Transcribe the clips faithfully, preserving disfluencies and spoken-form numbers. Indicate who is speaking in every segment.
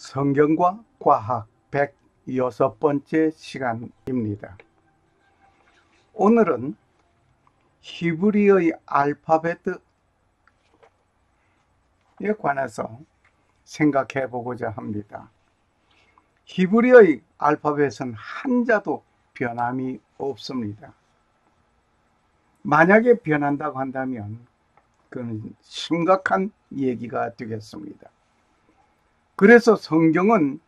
Speaker 1: 성경과 과학 백육 번째 시간입니다. 오늘은 히브리어의 알파벳에 관해서 생각해 보고자 합니다. 히브리어의 알파벳은 한자도 변함이 없습니다. 만약에 변한다고 한다면 그건 심각한 얘기가 되겠습니다. 그래서 성경은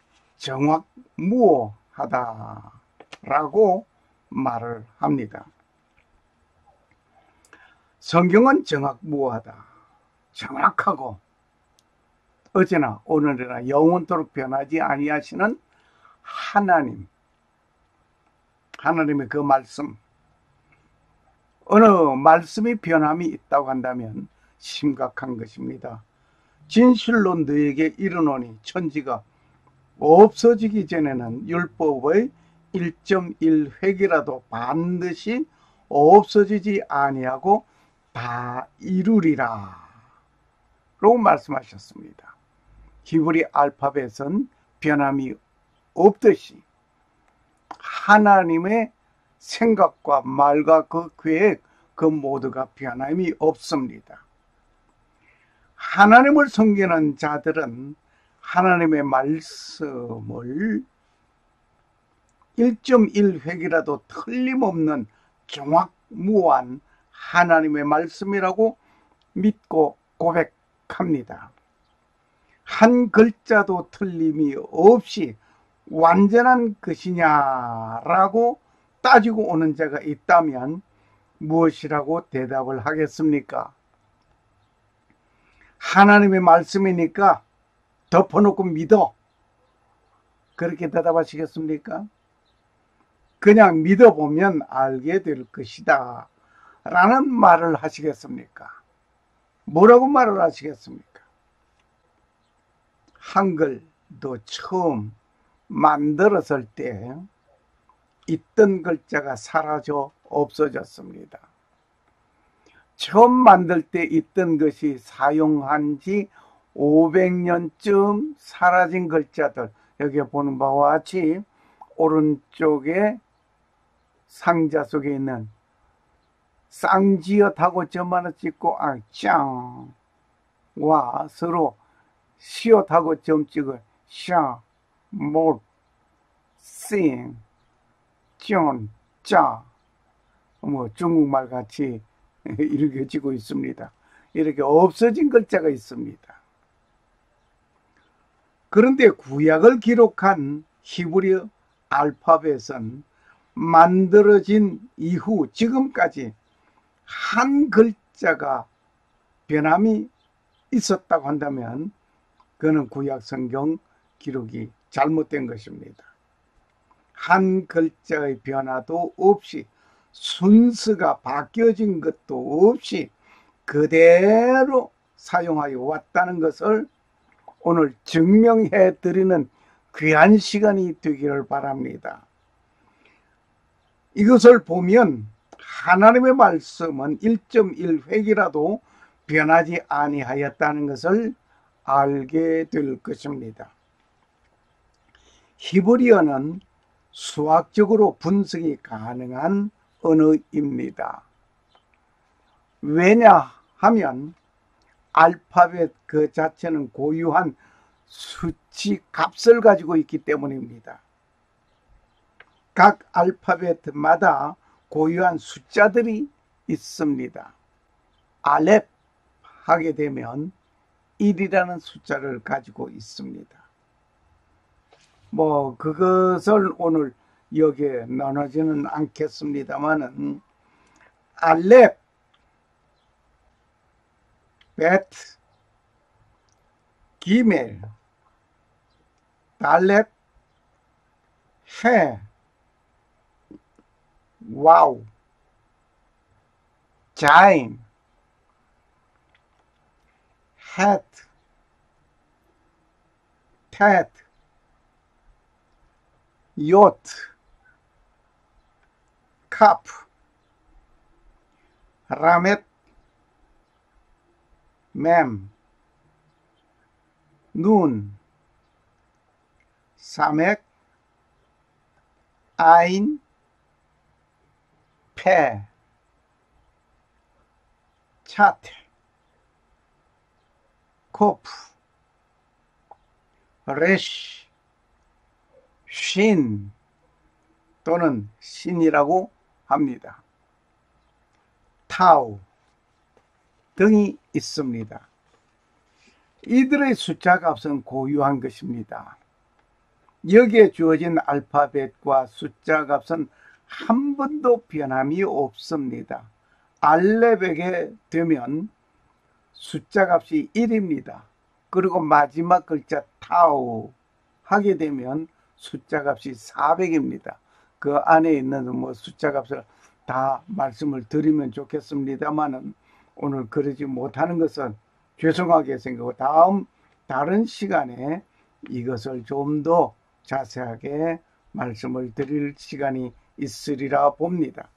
Speaker 1: 정확무오하다라고 말을 합니다. 성경은 정확무오하다, 정확하고 어제나 오늘이나 영원토록 변하지 아니하시는 하나님, 하나님의 그 말씀, 어느 말씀이 변함이 있다고 한다면 심각한 것입니다. 진실로 너에게 이르노니 천지가 없어지기 전에는 율법의 일 점 일 획이라도 반드시 없어지지 아니하고 다 이루리라 라고 말씀하셨습니다. 히브리 알파벳은 변함이 없듯이 하나님의 생각과 말과 그 계획 그 모두가 변함이 없습니다. 하나님을 섬기는 자들은 하나님의 말씀을 일 점 일 획이라도 틀림없는 정확무오한 하나님의 말씀이라고 믿고 고백합니다. 한 글자도 틀림이 없이 완전한 것이냐라고 따지고 오는 자가 있다면 무엇이라고 대답을 하겠습니까? 하나님의 말씀이니까 덮어놓고 믿어. 그렇게 대답하시겠습니까? 그냥 믿어보면 알게 될 것이다 라는 말을 하시겠습니까? 뭐라고 말을 하시겠습니까? 한글도 처음 만들었을 때 있던 글자가 사라져 없어졌습니다. 처음 만들 때 있던 것이 사용한 지 오백 년쯤 사라진 글자들, 여기 보는 바와 같이 오른쪽에 상자 속에 있는 쌍지읒하고 점 하나 찍고 아, 짱와 서로 시옷하고 점 찍어 샤, 못, 싱, 쩐, 짜, 뭐 중국말 같이 읽어지고 있습니다. 이렇게 없어진 글자가 있습니다. 그런데 구약을 기록한 히브리 알파벳은 만들어진 이후 지금까지 한 글자가 변함이 있었다고 한다면 그는 구약 성경 기록이 잘못된 것입니다. 한 글자의 변화도 없이 순서가 바뀌어진 것도 없이 그대로 사용하여 왔다는 것을 오늘 증명해 드리는 귀한 시간이 되기를 바랍니다. 이것을 보면 하나님의 말씀은 일 점 일 획이라도 변하지 아니하였다는 것을 알게 될 것입니다. 히브리어는 수학적으로 분석이 가능한 언어입니다. 왜냐하면 알파벳 그 자체는 고유한 수치 값을 가지고 있기 때문입니다. 각 알파벳마다 고유한 숫자들이 있습니다. 알렙 하게 되면 일이라는 숫자를 가지고 있습니다. 뭐 그것을 오늘 여기에 나누지는 않겠습니다만은 알렙, 베트, 기멜, 달렙, 해, 와우, 자임, 헤트, 테트, 요트, 카프, 라멧, 맴, 눈, 사맥, 아인, 페, 차트, 코프, 레쉬, 신 또는 신이라고 합니다. 타우 등이 있습니다. 이들의 숫자 값은 고유한 것입니다. 여기에 주어진 알파벳과 숫자 값은 한 번도 변함이 없습니다. 알레벳에 되면 숫자 값이 일입니다. 그리고 마지막 글자 타우 하게 되면 숫자 값이 사백입니다. 그 안에 있는 뭐 숫자 값을 다 말씀을 드리면 좋겠습니다만은 오늘 그러지 못하는 것은 죄송하게 생각하고 다음 다른 시간에 이것을 좀 더 자세하게 말씀을 드릴 시간이 있으리라 봅니다.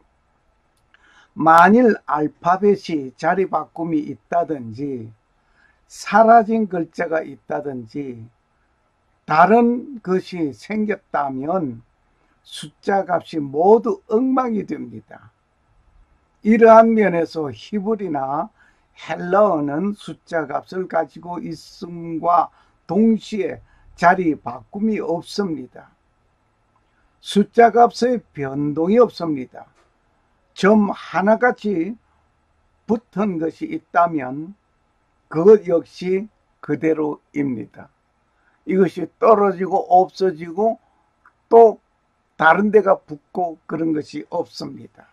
Speaker 1: 만일 알파벳이 자리 바꿈이 있다든지 사라진 글자가 있다든지 다른 것이 생겼다면 숫자 값이 모두 엉망이 됩니다. 이러한 면에서 히브리나 헬라어는 숫자 값을 가지고 있음과 동시에 자리 바꿈이 없습니다. 숫자 값의 변동이 없습니다. 점 하나같이 붙은 것이 있다면 그것 역시 그대로입니다. 이것이 떨어지고 없어지고 또 다른 데가 붙고 그런 것이 없습니다.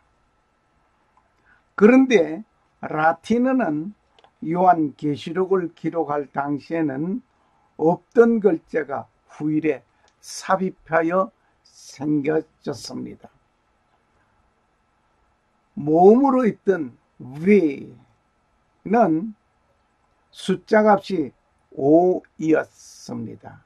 Speaker 1: 그런데 라틴어는 요한계시록을 기록할 당시에는 없던 글자가 후일에 삽입하여 생겨졌습니다. 모음으로 있던 V는 숫자 값이 오이었습니다.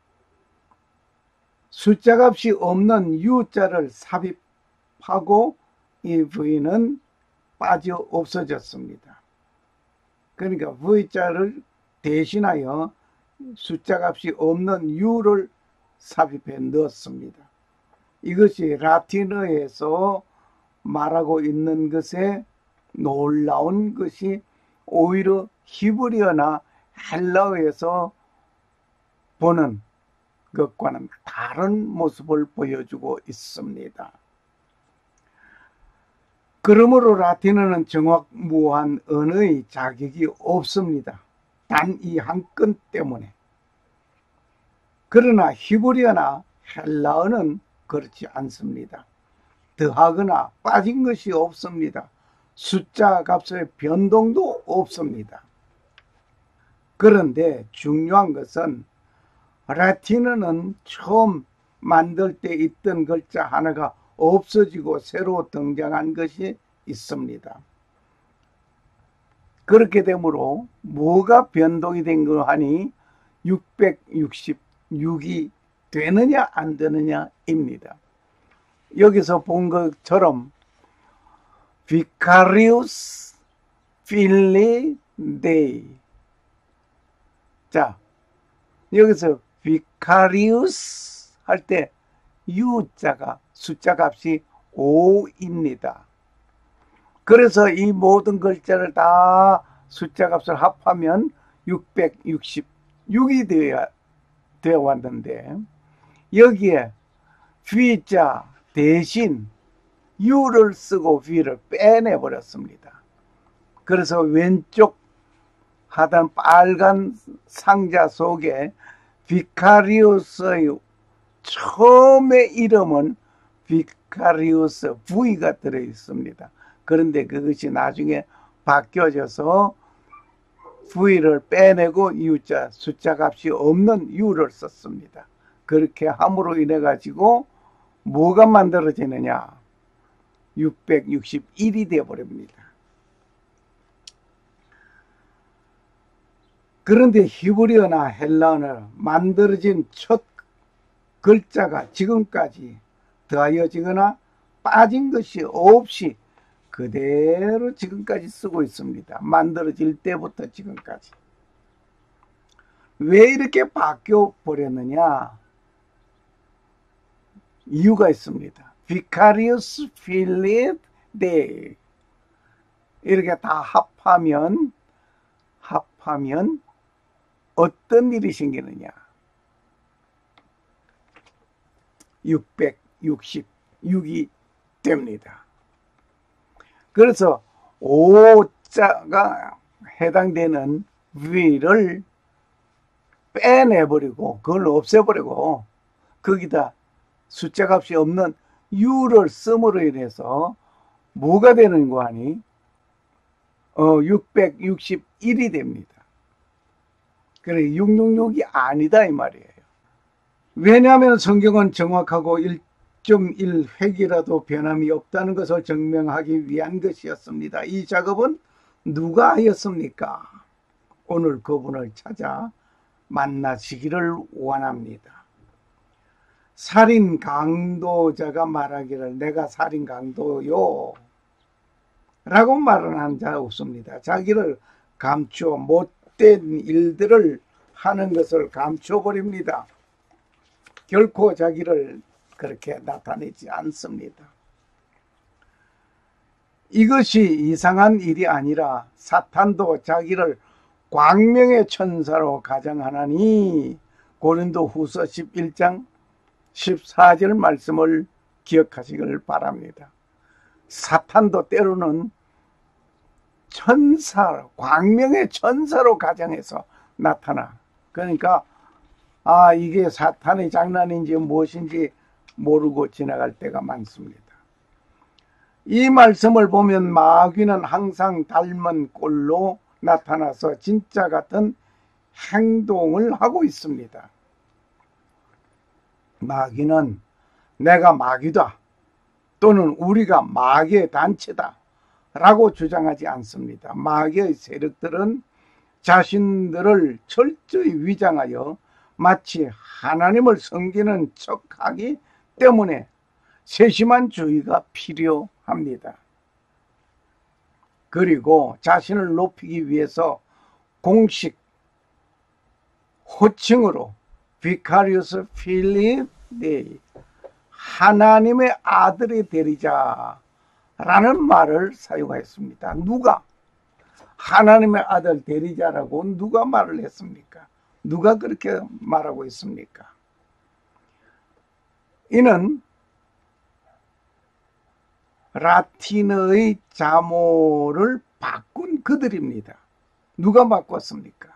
Speaker 1: 숫자 값이 없는 U자를 삽입하고 이 V는 빠져 없어졌습니다. 그러니까 V자를 대신하여 숫자 값이 없는 U를 삽입해 넣었습니다. 이것이 라틴어에서 말하고 있는 것에 놀라운 것이 오히려 히브리어나 헬라어에서 보는 것과는 다른 모습을 보여주고 있습니다. 그러므로 라틴어는 정확무한 언어의 자격이 없습니다. 단 이 한 건 때문에. 그러나 히브리어나 헬라어는 그렇지 않습니다. 더하거나 빠진 것이 없습니다. 숫자 값의 변동도 없습니다. 그런데 중요한 것은 라틴어는 처음 만들 때 있던 글자 하나가 없어지고 새로 등장한 것이 있습니다. 그렇게 되므로 뭐가 변동이 된 거 하니 육백육십육이 되느냐 안 되느냐입니다. 여기서 본 것처럼 Vicarius Filii Dei. 자, 여기서 Vicarius 할 때 U자가 숫자 값이 오입니다. 그래서 이 모든 글자를 다 숫자 값을 합하면 육백육십육이 되어, 되어 왔는데 여기에 V자 대신 U를 쓰고 V를 빼내버렸습니다. 그래서 왼쪽 하단 빨간 상자 속에 비카리우스의 처음의 이름은 비카리우스 V가 들어있습니다. 그런데 그것이 나중에 바뀌어져서 V를 빼내고 U자 숫자 값이 없는 U를 썼습니다. 그렇게 함으로 인해 가지고 뭐가 만들어지느냐? 육백육십일이 되어버립니다. 그런데 히브리어나 헬라어는 만들어진 첫 글자가 지금까지 더하여지거나 빠진 것이 없이 그대로 지금까지 쓰고 있습니다. 만들어질 때부터 지금까지. 왜 이렇게 바뀌어 버렸느냐? 이유가 있습니다. Vicarious Philip Day. 이렇게 다 합하면, 합하면 어떤 일이 생기느냐. 육백육십육이 됩니다. 그래서 오자가 해당되는 V를 빼내버리고, 그걸 없애버리고, 거기다 숫자 값이 없는 U를 씀으로 인해서 뭐가 되는 거 아니? 어, 육백육십일이 됩니다. 그래, 육백육십육이 아니다 이 말이에요. 왜냐하면 성경은 정확하고 일 점 일 획이라도 변함이 없다는 것을 증명하기 위한 것이었습니다. 이 작업은 누가 하였습니까? 오늘 그분을 찾아 만나시기를 원합니다. 살인 강도자가 말하기를 내가 살인 강도요 라고 말은 한 자 없습니다. 자기를 감추어 못된 일들을 하는 것을 감춰버립니다. 결코 자기를 그렇게 나타내지 않습니다. 이것이 이상한 일이 아니라 사탄도 자기를 광명의 천사로 가정하나니 고린도후서 십일 장 십사 절 말씀을 기억하시길 바랍니다. 사탄도 때로는 천사, 광명의 천사로 가정해서 나타나. 그러니까 아, 이게 사탄의 장난인지 무엇인지 모르고 지나갈 때가 많습니다. 이 말씀을 보면 마귀는 항상 닮은 꼴로 나타나서 진짜 같은 행동을 하고 있습니다. 마귀는 내가 마귀다 또는 우리가 마귀의 단체다 라고 주장하지 않습니다. 마귀의 세력들은 자신들을 철저히 위장하여 마치 하나님을 섬기는 척하기 때문에 세심한 주의가 필요합니다. 그리고 자신을 높이기 위해서 공식 호칭으로 Vicarious Philip Day, 하나님의 아들이 되리자 라는 말을 사용하였습니다. 누가? 하나님의 아들 되리자라고 누가 말을 했습니까? 누가 그렇게 말하고 있습니까? 이는 라틴어의 자모를 바꾼 그들입니다. 누가 바꿨습니까?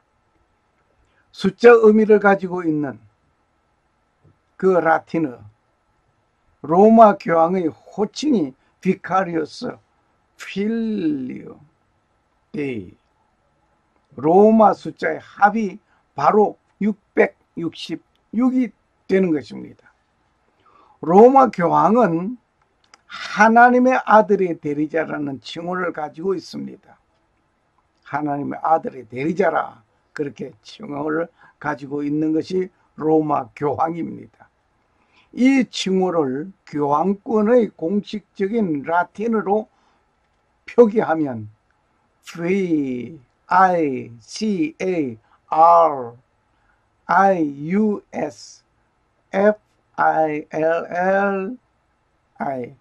Speaker 1: 숫자 의미를 가지고 있는 그 라틴어 로마 교황의 호칭이 Vicarious Philip Day, 로마 숫자의 합이 바로 육백육십육이 되는 것입니다. 로마 교황은 하나님의 아들의 대리자라는 칭호를 가지고 있습니다. 하나님의 아들의 대리자라 그렇게 칭호를 가지고 있는 것이 로마 교황입니다. 이 칭호를 교황권의 공식적인 라틴어로 표기하면 V I C A R I U S F I L L I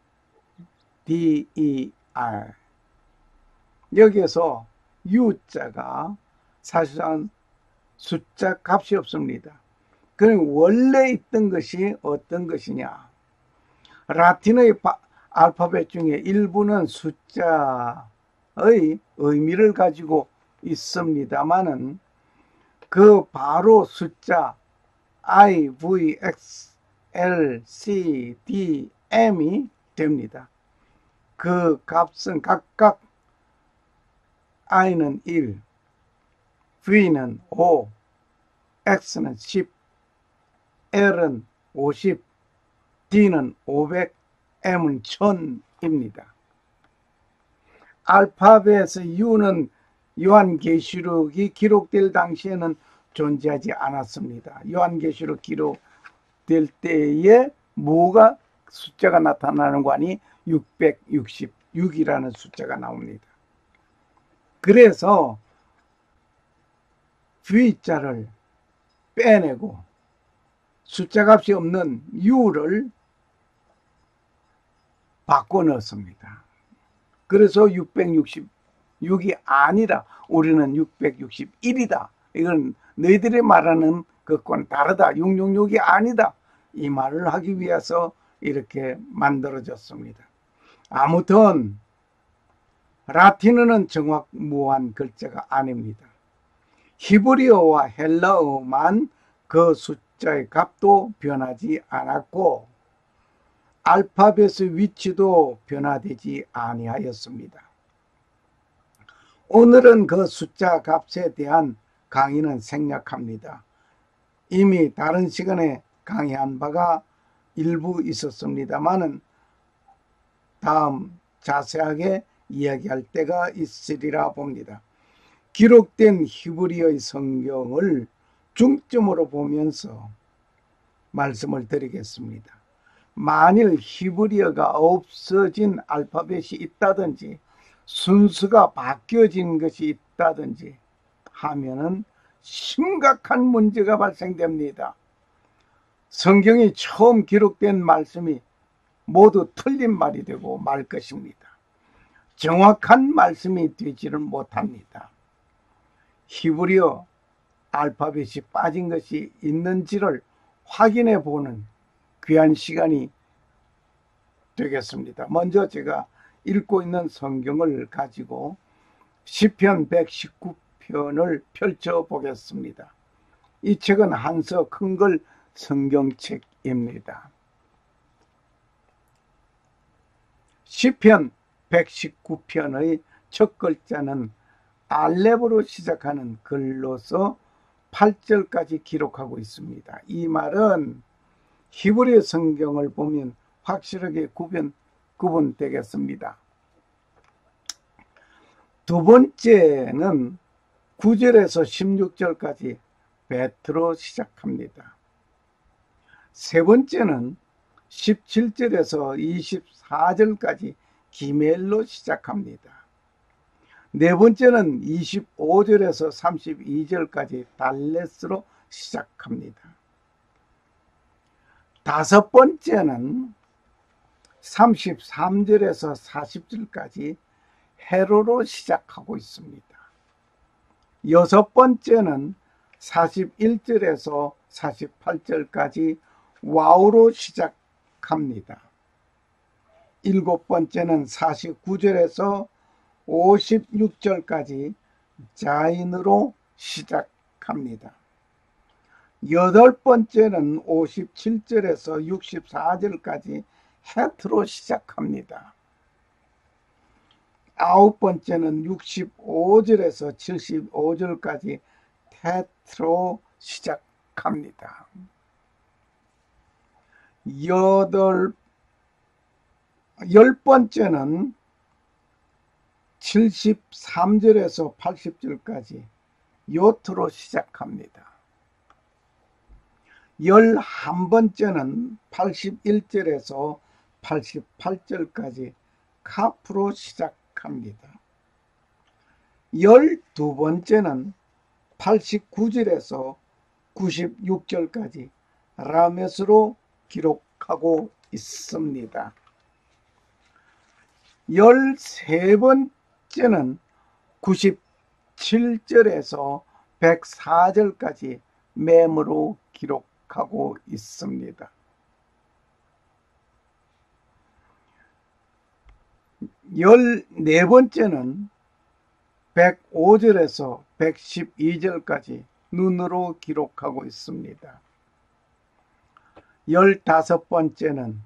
Speaker 1: D E R, 여기에서 U자가 사실상 숫자 값이 없습니다. 그럼 원래 있던 것이 어떤 것이냐? 라틴어의 알파벳 중에 일부는 숫자의 의미를 가지고 있습니다만은 그 바로 숫자 I, V, X, L, C, D, M이 됩니다. 그 값은 각각 I는 일, V는 오, X는 십, L은 오십, D는 오백, M은 천입니다. 알파벳의 U는 요한계시록이 기록될 당시에는 존재하지 않았습니다. 요한계시록 기록될 때에 뭐가 숫자가 나타나는 거 아니? 육백육십육이라는 숫자가 나옵니다. 그래서 V자를 빼내고 숫자 값이 없는 U를 바꿔 넣습니다. 그래서 육백육십육이 아니라 우리는 육백육십일이다. 이건 너희들이 말하는 것과는 다르다. 육백육십육이 아니다. 이 말을 하기 위해서 이렇게 만들어졌습니다. 아무튼 라틴어는 정확무한 글자가 아닙니다. 히브리어와 헬라어만 그 숫자의 값도 변하지 않았고 알파벳의 위치도 변화되지 아니하였습니다. 오늘은 그 숫자 값에 대한 강의는 생략합니다. 이미 다른 시간에 강의한 바가 일부 있었습니다만은 다음 자세하게 이야기할 때가 있으리라 봅니다. 기록된 히브리어의 성경을 중점으로 보면서 말씀을 드리겠습니다. 만일 히브리어가 없어진 알파벳이 있다든지 순서가 바뀌어진 것이 있다든지 하면은 심각한 문제가 발생됩니다. 성경이 처음 기록된 말씀이 모두 틀린 말이 되고 말 것입니다. 정확한 말씀이 되지를 못합니다. 히브리어 알파벳이 빠진 것이 있는지를 확인해 보는 귀한 시간이 되겠습니다. 먼저 제가 읽고 있는 성경을 가지고 시편 백십구 편을 펼쳐 보겠습니다. 이 책은 한서 큰글 성경책입니다. 시편 백십구 편의 첫 글자는 알렙으로 시작하는 글로서 팔 절까지 기록하고 있습니다. 이 말은 히브리 성경을 보면 확실하게 구분, 구분되겠습니다. 두 번째는 구 절에서 십육 절까지 베트로 시작합니다. 세 번째는 십칠 절에서 이십사 절까지 기멜로 시작합니다. 네 번째는 이십오 절에서 삼십이 절까지 달레스로 시작합니다. 다섯 번째는 삼십삼 절에서 사십 절까지 헤로로 시작하고 있습니다. 여섯 번째는 사십일 절에서 사십팔 절까지 와우로 시작합니다. 일곱 번째는 사십구 절에서 오십육 절까지 자인으로 시작합니다. 여덟 번째는 오십칠 절에서 육십사 절까지 헤트로 시작합니다. 아홉 번째는 육십오 절에서 칠십오 절까지 테트로 시작합니다. 여덟, 열 번째는 칠십삼 절에서 팔십 절까지 요트로 시작합니다. 열한 번째는 팔십일 절에서 팔십팔 절까지 카프로 시작합니다. 열두 번째는 팔십구 절에서 구십육 절까지 라메스로 기록하고 있습니다. 열세 번째는 구십칠 절에서 백사 절까지 맴으로 기록하고 있습니다. 열네 번째는 백오 절에서 백십이 절까지 눈으로 기록하고 있습니다. 열다섯 번째는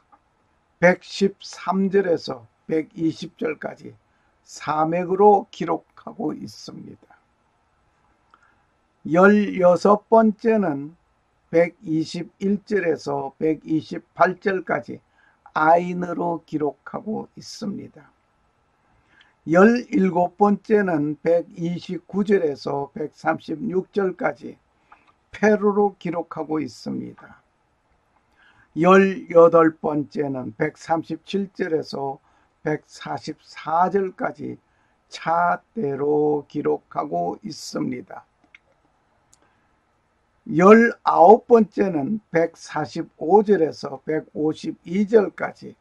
Speaker 1: 백십삼 절에서 백이십 절까지 사맥으로 기록하고 있습니다. 열여섯 번째는 백이십일 절에서 백이십팔 절까지 아인으로 기록하고 있습니다. 열일곱 번째는 백이십구 절에서 백삼십육 절까지 페루로 기록하고 있습니다. 열여덟 번째는 백삼십칠 절에서 백사십사 절까지 차대로 기록하고 있습니다. 열아홉 번째는 백사십오 절에서 백오십이 절까지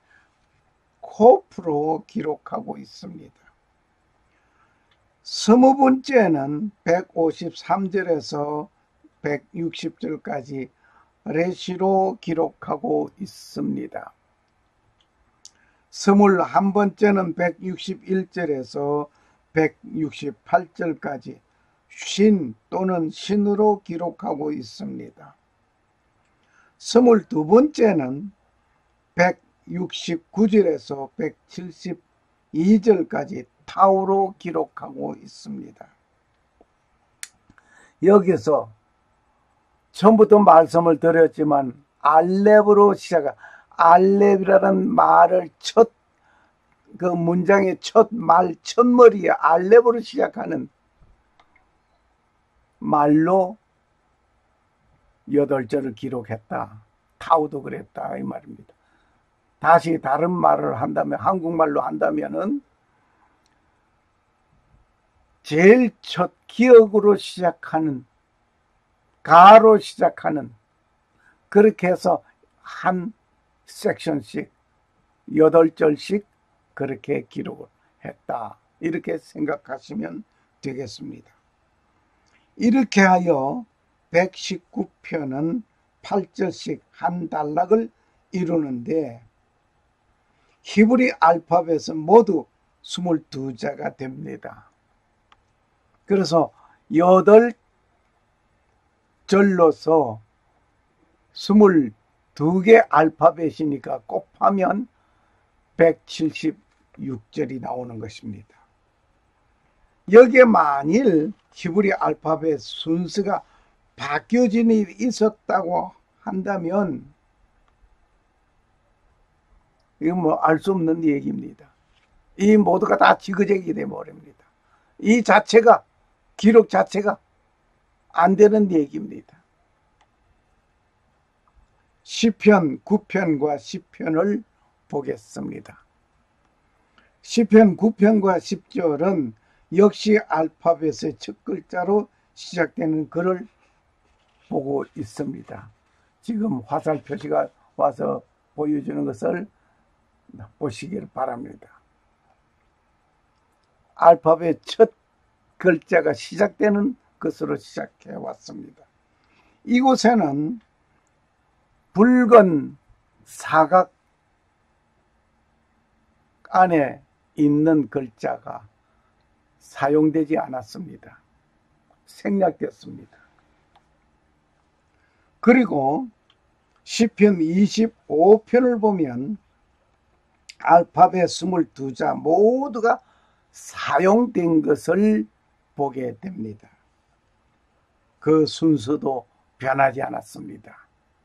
Speaker 1: 코프로 기록하고 있습니다. 스무 번째는 백오십삼 절에서 백육십 절까지 레시로 기록하고 있습니다. 스물한 번째는 백육십일 절에서 백육십팔 절까지 신 또는 신으로 기록하고 있습니다. 스물두 번째는 백육십구 절에서 백칠십이 절까지 타우로 기록하고 있습니다. 여기서 처음부터 말씀을 드렸지만 알렙으로 시작한 알렙이라는 말을 첫 그 문장의 첫 말 첫머리에 알렙으로 시작하는 말로 여덟 절을 기록했다. 타우도 그랬다 이 말입니다. 다시 다른 말을 한다면 한국말로 한다면은 제일 첫 기억으로 시작하는 가로 시작하는 그렇게 해서 한 섹션씩 여덟 절씩 그렇게 기록을 했다. 이렇게 생각하시면 되겠습니다. 이렇게 하여 백십구 편은 팔 절씩 한 단락을 이루는데 히브리 알파벳은 모두 이십이 자가 됩니다. 그래서 여덟 절로서 이십이 개 알파벳이니까 곱하면 백칠십육 절이 나오는 것입니다. 여기에 만일 히브리 알파벳 순서가 바뀌어진 일이 있었다고 한다면 이건 뭐 알 수 없는 얘기입니다. 이 모두가 다 지그재기 되어버립니다. 이 자체가 기록 자체가 안 되는 얘기입니다. 시편 구 편과 십 편을 보겠습니다. 시편 구 편과 십 절은 역시 알파벳의 첫 글자로 시작되는 글을 보고 있습니다. 지금 화살 표시가 와서 보여주는 것을 보시길 바랍니다. 알파벳 첫 글자가 시작되는 것으로 시작해 왔습니다. 이곳에는 붉은 사각 안에 있는 글자가 사용되지 않았습니다. 생략됐습니다. 그리고 시편 이십오 편을 보면 알파벳 이십이 자 모두가 사용된 것을 보게 됩니다. 그 순서도 변하지 않았습니다.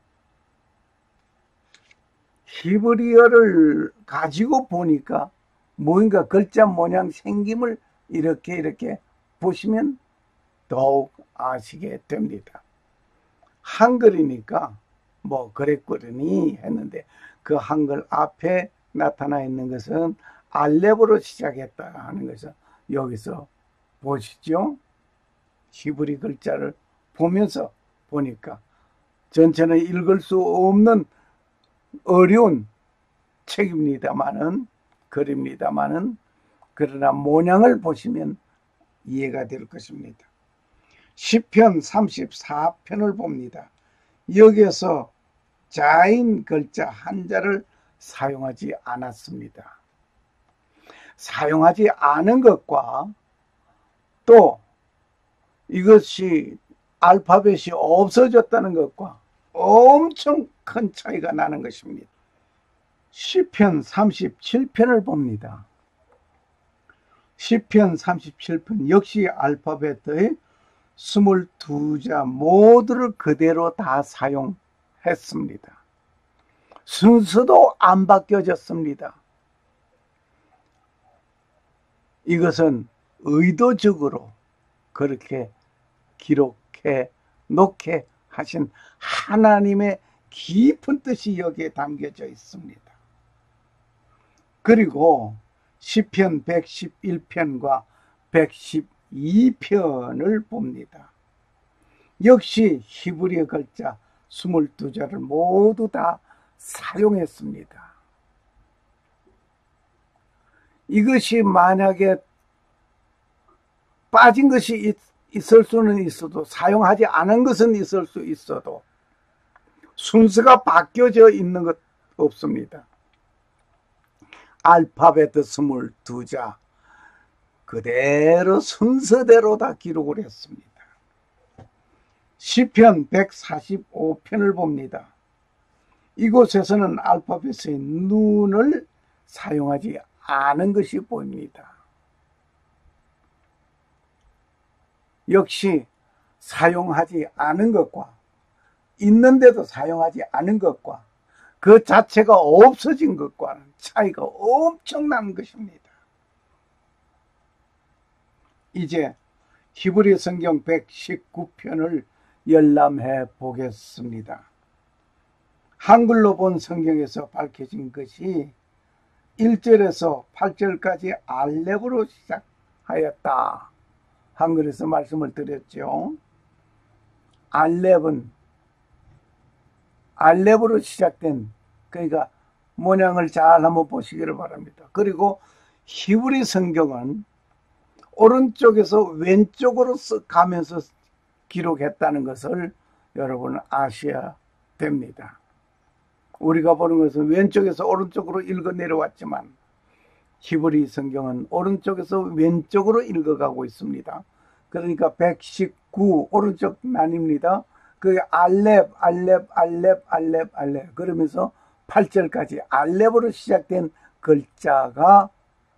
Speaker 1: 히브리어를 가지고 보니까 뭔가 글자 모양 생김을 이렇게 이렇게 보시면 더욱 아시게 됩니다. 한글이니까 뭐 그랬거니 했는데 그 한글 앞에 나타나 있는 것은 알렙으로 시작했다 하는 것을 여기서 보시죠. 히브리 글자를 보면서 보니까 전체는 읽을 수 없는 어려운 책입니다마는 글입니다마는 그러나 모양을 보시면 이해가 될 것입니다. 시편 삼십사 편을 봅니다. 여기에서 자인 글자 한자를 사용하지 않았습니다. 사용하지 않은 것과 또 이것이 알파벳이 없어졌다는 것과 엄청 큰 차이가 나는 것입니다. 시편 삼십칠 편을 봅니다. 시편 삼십칠 편 역시 알파벳의 이십이 자 모두를 그대로 다 사용했습니다. 순서도 안 바뀌어졌습니다. 이것은 의도적으로 그렇게 기록해 놓게 하신 하나님의 깊은 뜻이 여기에 담겨져 있습니다. 그리고 시편 백십일 편과 백십이 편을 봅니다. 역시 히브리어 글자 스물두 자를 모두 다 사용했습니다. 이것이 만약에 빠진 것이 있을 수는 있어도, 사용하지 않은 것은 있을 수 있어도 순서가 바뀌어져 있는 것 없습니다. 알파벳 스물두 자 그대로 순서대로 다 기록을 했습니다. 시편 백사십오 편을 봅니다. 이곳에서는 알파벳의 눈을 사용하지 않은 것이 보입니다. 역시 사용하지 않은 것과 있는데도 사용하지 않은 것과 그 자체가 없어진 것과는 차이가 엄청난 것입니다. 이제 히브리 성경 백십구 편을 열람해 보겠습니다. 한글로 본 성경에서 밝혀진 것이 일 절에서 팔 절까지 알렙으로 시작하였다. 한글에서 말씀을 드렸죠. 알렙은 알렙으로 시작된, 그러니까 모양을 잘 한번 보시기를 바랍니다. 그리고 히브리 성경은 오른쪽에서 왼쪽으로 가면서 기록했다는 것을 여러분 아셔야 됩니다. 우리가 보는 것은 왼쪽에서 오른쪽으로 읽어 내려왔지만 히브리 성경은 오른쪽에서 왼쪽으로 읽어가고 있습니다. 그러니까 백십구 오른쪽 나뉩니다. 그 알렙, 알렙, 알렙, 알렙, 알렙 그러면서 팔 절까지 알렙으로 시작된 글자가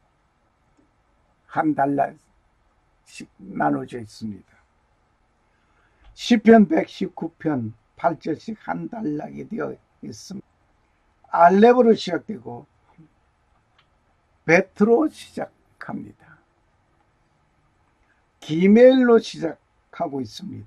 Speaker 1: 한 달러씩 나눠져 있습니다. 시편 백십구 편 팔 절씩 한 단락이 되어 있습니다. 알렙으로 시작되고 베트로 시작합니다. 기멜로 시작하고 있습니다.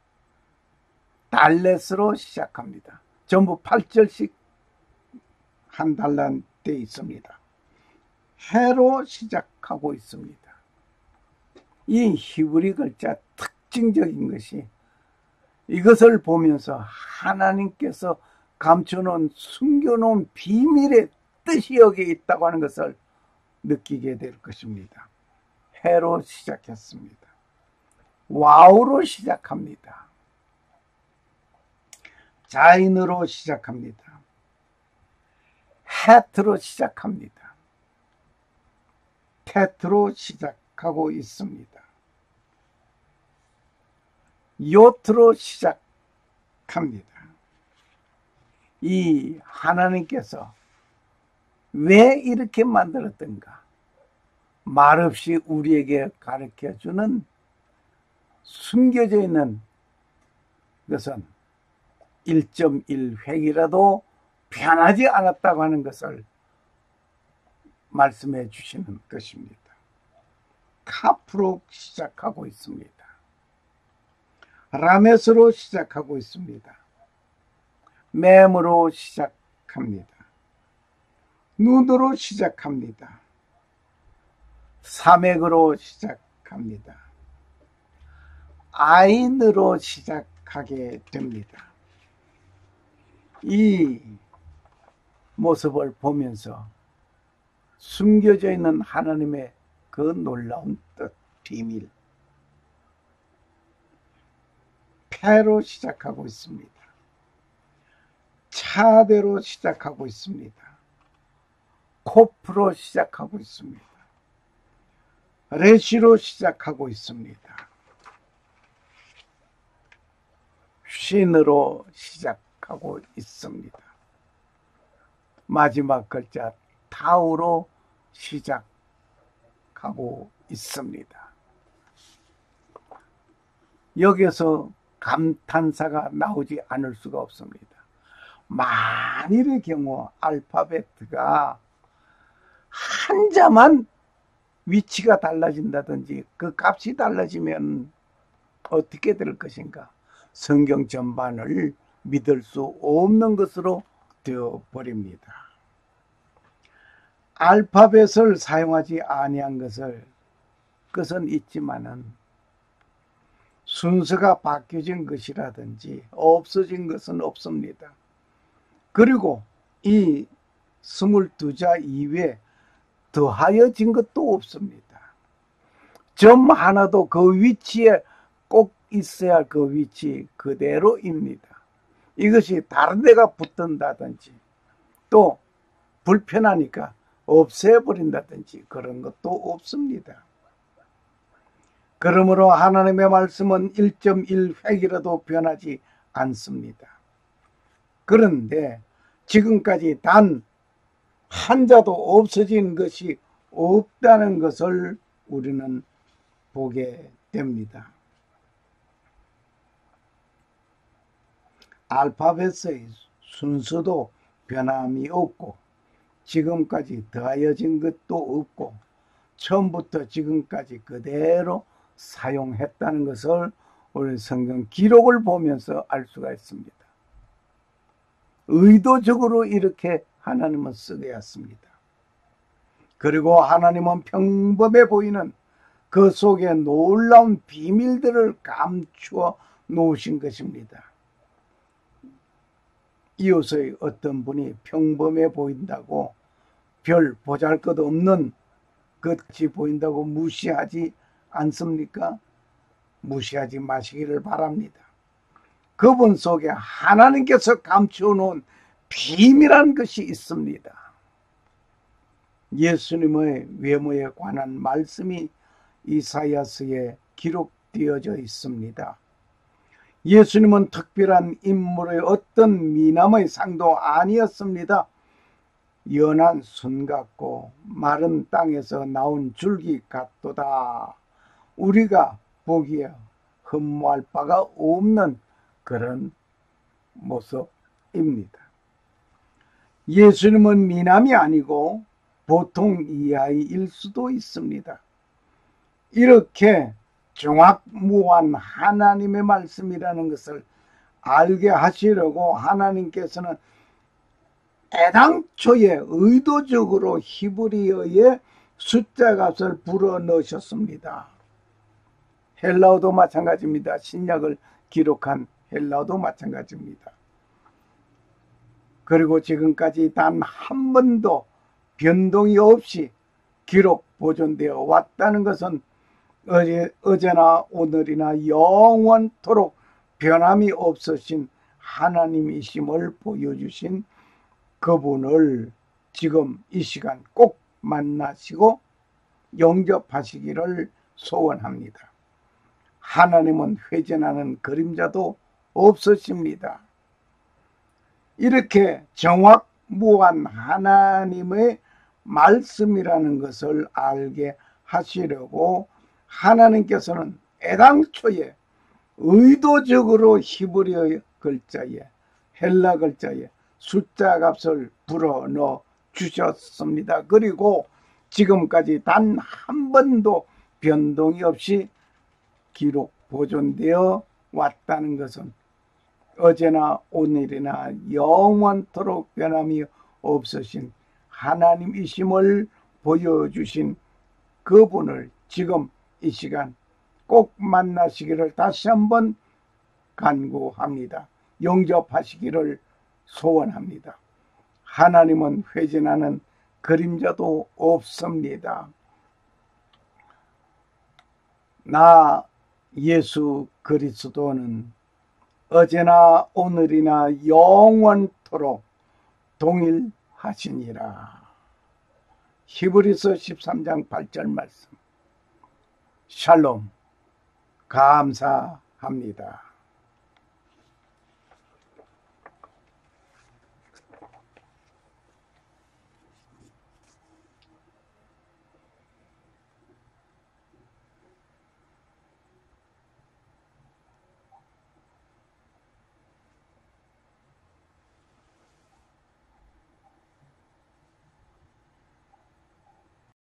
Speaker 1: 달렛으로 시작합니다. 전부 팔 절씩 한 단락 되어 있습니다. 해로 시작하고 있습니다. 이 히브리 글자 특징적인 것이 이것을 보면서 하나님께서 감춰놓은 숨겨놓은 비밀의 뜻이 여기에 있다고 하는 것을 느끼게 될 것입니다. 해로 시작했습니다. 와우로 시작합니다. 자인으로 시작합니다. 헤트로 시작합니다. 테트로 시작하고 있습니다. 요트로 시작합니다. 이 하나님께서 왜 이렇게 만들었던가 말없이 우리에게 가르쳐주는 숨겨져 있는 것은 일 점 일 획이라도 변하지 않았다고 하는 것을 말씀해 주시는 것입니다. 카프로 시작하고 있습니다. 라메스로 시작하고 있습니다. 맴으로 시작합니다. 눈으로 시작합니다. 사맥으로 시작합니다. 아인으로 시작하게 됩니다. 이 모습을 보면서 숨겨져 있는 하나님의 그 놀라운 뜻, 비밀, 패로 시작하고 있습니다. 차대로 시작하고 있습니다. 코프로 시작하고 있습니다. 레시로 시작하고 있습니다. 쉰으로 시작하고 있습니다. 마지막 글자 타우로 시작하고 있습니다. 여기서 감탄사가 나오지 않을 수가 없습니다. 만일의 경우 알파벳가 한자만 위치가 달라진다든지 그 값이 달라지면 어떻게 될 것인가? 성경 전반을 믿을 수 없는 것으로 되어버립니다. 알파벳을 사용하지 아니한 것을, 것은 있지만은 순서가 바뀌어진 것이라든지 없어진 것은 없습니다. 그리고 이 스물두 자 이외에 더하여진 것도 없습니다. 점 하나도 그 위치에 꼭 있어야 할 그 위치 그대로입니다. 이것이 다른 데가 붙는다든지 또 불편하니까 없애버린다든지 그런 것도 없습니다. 그러므로 하나님의 말씀은 일 점 일 획이라도 변하지 않습니다. 그런데 지금까지 단 한 자도 없어진 것이 없다는 것을 우리는 보게 됩니다. 알파벳의 순서도 변함이 없고 지금까지 더하여진 것도 없고 처음부터 지금까지 그대로 사용했다는 것을 우리 성경 기록을 보면서 알 수가 있습니다. 의도적으로 이렇게 하나님은 쓰게 했습니다. 그리고 하나님은 평범해 보이는 그 속에 놀라운 비밀들을 감추어 놓으신 것입니다. 이웃의 어떤 분이 평범해 보인다고 별 보잘것없는 것이 보인다고 무시하지 않습니까? 무시하지 마시기를 바랍니다. 그분 속에 하나님께서 감추어 놓은 비밀한 것이 있습니다. 예수님의 외모에 관한 말씀이 이사야서에 기록되어져 있습니다. 예수님은 특별한 인물의 어떤 미남의 상도 아니었습니다. 연한 순 같고 마른 땅에서 나온 줄기 같도다. 우리가 보기에 흠모할 바가 없는 그런 모습입니다. 예수님은 미남이 아니고 보통 이하일 수도 있습니다. 이렇게 정확무한 하나님의 말씀이라는 것을 알게 하시려고 하나님께서는 애당초에 의도적으로 히브리어의 숫자 값을 불어 넣으셨습니다. 헬라어도 마찬가지입니다. 신약을 기록한 헬라어도 마찬가지입니다. 그리고 지금까지 단 한 번도 변동이 없이 기록 보존되어 왔다는 것은 어제, 어제나 오늘이나 영원토록 변함이 없으신 하나님이심을 보여주신 그분을 지금 이 시간 꼭 만나시고 영접하시기를 소원합니다. 하나님은 회전하는 그림자도 없으십니다. 이렇게 정확무한 하나님의 말씀이라는 것을 알게 하시려고 하나님께서는 애당초에 의도적으로 히브리어 글자에 헬라 글자에 숫자 값을 불어넣어 주셨습니다. 그리고 지금까지 단 한 번도 변동이 없이 기록 보존되어 왔다는 것은 어제나 오늘이나 영원토록 변함이 없으신 하나님이심을 보여주신 그분을 지금 이 시간 꼭 만나시기를 다시 한번 간구합니다. 영접하시기를 소원합니다. 하나님은 회전하는 그림자도 없습니다. 나 예수 그리스도는 어제나 오늘이나 영원토록 동일하시니라. 히브리서 십삼 장 팔 절 말씀. 샬롬. 감사합니다.